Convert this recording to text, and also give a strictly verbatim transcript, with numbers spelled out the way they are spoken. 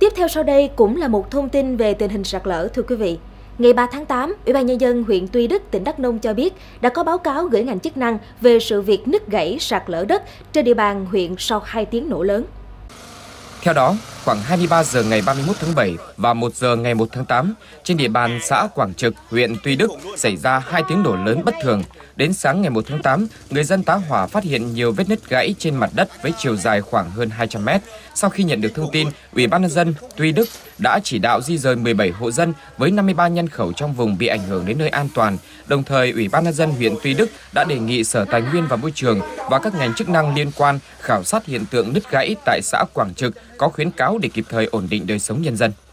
Tiếp theo sau đây cũng là một thông tin về tình hình sạt lở, thưa quý vị. Ngày ba tháng tám, Ủy ban Nhân dân huyện Tuy Đức, tỉnh Đắk Nông cho biết đã có báo cáo gửi ngành chức năng về sự việc nứt gãy sạt lở đất trên địa bàn huyện sau hai tiếng nổ lớn. Theo đó, khoảng hai mươi ba giờ ngày ba mươi mốt tháng bảy và một giờ ngày một tháng tám, trên địa bàn xã Quảng Trực, huyện Tuy Đức xảy ra hai tiếng nổ lớn bất thường. Đến sáng ngày một tháng tám, người dân tá hỏa phát hiện nhiều vết nứt gãy trên mặt đất với chiều dài khoảng hơn hai trăm mét. Sau khi nhận được thông tin, Ủy ban Nhân dân Tuy Đức đã chỉ đạo di dời mười bảy hộ dân với năm mươi ba nhân khẩu trong vùng bị ảnh hưởng đến nơi an toàn. Đồng thời, Ủy ban Nhân dân huyện Tuy Đức đã đề nghị Sở Tài nguyên và Môi trường và các ngành chức năng liên quan khảo sát hiện tượng nứt gãy tại xã Quảng Trực, có khuyến cáo để kịp thời ổn định đời sống nhân dân.